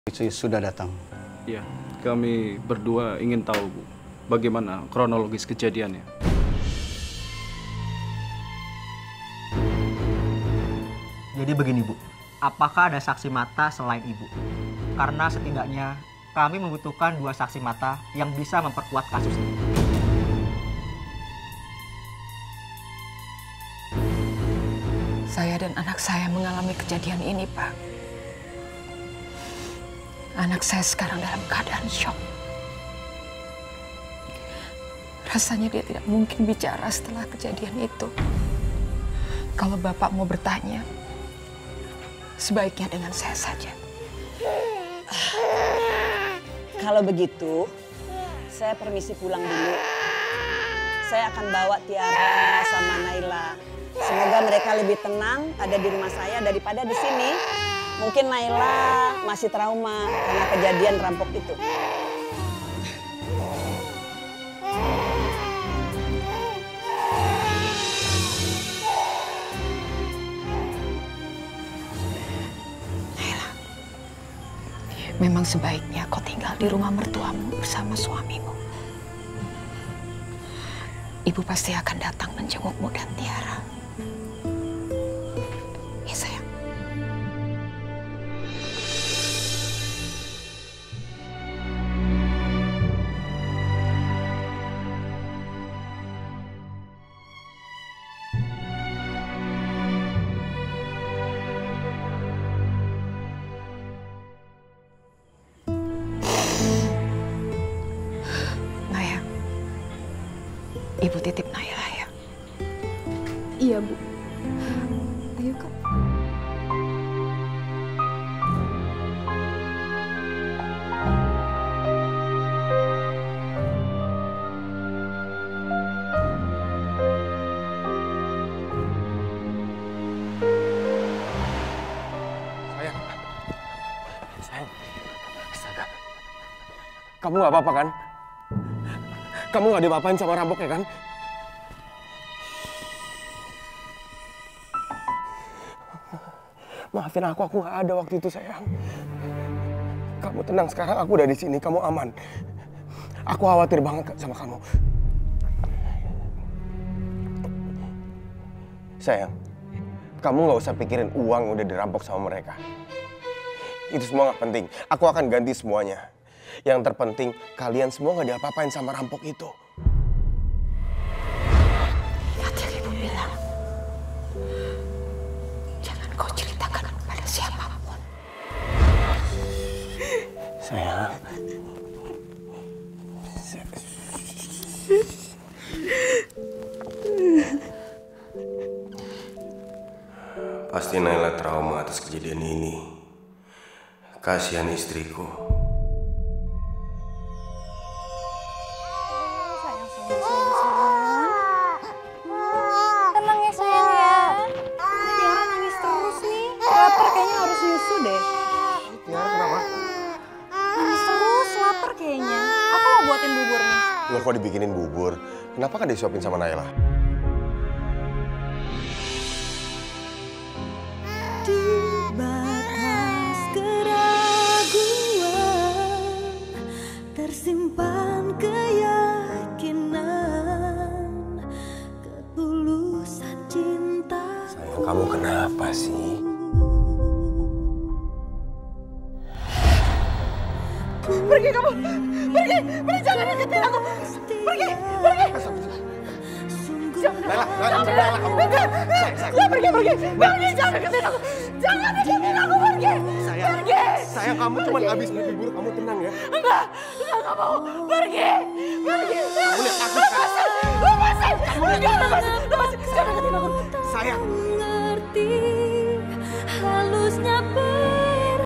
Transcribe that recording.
Sudah datang. Ya, kami berdua ingin tahu, Bu, bagaimana kronologis kejadiannya. Jadi begini, Bu. Apakah ada saksi mata selain Ibu? Karena setidaknya kami membutuhkan 2 saksi mata yang bisa memperkuat kasus ini. Saya dan anak saya mengalami kejadian ini, Pak. Anak saya sekarang dalam keadaan syok. Rasanya dia tidak mungkin bicara setelah kejadian itu. Kalau Bapak mau bertanya, sebaiknya dengan saya saja. Kalau begitu, saya permisi pulang dulu. Saya akan bawa Tiara sama Naila. Semoga mereka lebih tenang ada di rumah saya daripada di sini. Mungkin Naila masih trauma karena kejadian rampok itu. Naila, memang sebaiknya kau tinggal di rumah mertuamu bersama suamimu. Ibu pasti akan datang menjengukmu dan Tiara. Ya, sayang. Naya, Ibu titip Naila ya. Iya, Bu. Ayo, Kak. Sayang. Astaga. Kamu gak apa-apa kan? Kamu gak diapa-apain sama rampok ya kan? Maafin aku gak ada waktu itu sayang. Kamu tenang sekarang, aku udah di sini, kamu aman. Aku khawatir banget sama kamu. Sayang, kamu gak usah pikirin uang udah dirampok sama mereka. Itu semua gak penting, aku akan ganti semuanya. Yang terpenting, kalian semua gak diapa-apain sama rampok itu. Lihat yang Ibu bilang. Jangan kau ceritakan pada siapapun. Sayang. Pasti Naila trauma atas kejadian ini. Kasihan istriku. Tenang ya, sayang ya. Tiara nangis terus nih. Lapar kayaknya harus nyusu deh. Tiara kenapa? Nangis terus, lapar kayaknya. Aku mau buatin bubur nih. Loh, kok dibikinin bubur? Kenapa kan disuapin sama Naila? Di batas keraguan tersimpan keyakinan, ketulusan cinta. Sayang, kamu kenapa sih? Pergi kamu! Pergi! Jangan deketin aku! Pergi! Naila, kamu. Pergi! Jangan deketin aku! Jangan deketin aku! Pergi! Sayang, kamu cuma habis mimpi buruk, kamu tenang ya. Enggak mau! Pergi! Kamu lihat aku. Lepasin! Jangan deketin aku! Sayang,